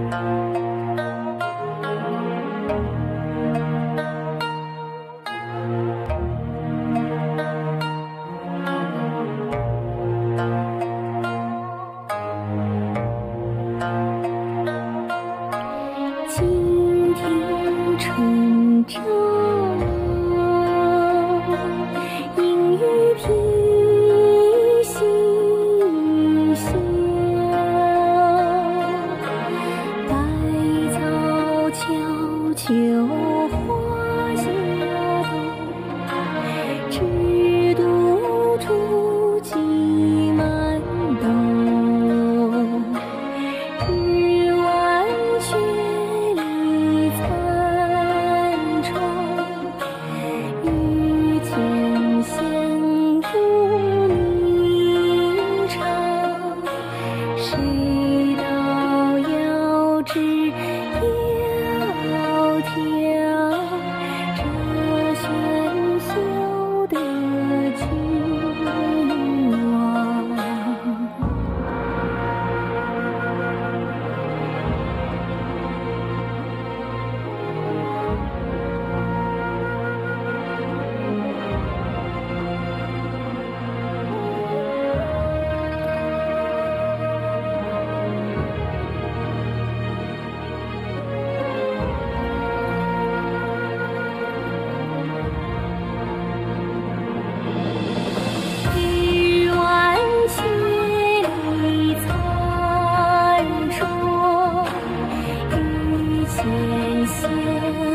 倾听春朝，阴雨披细笑，百草悄悄花下洞，只独竹径漫东。日晚雪里残窗，雨前闲顾明朝。谁道遥知窈窕，这喧嚣的君王。日晚雪里残妆，雨前闲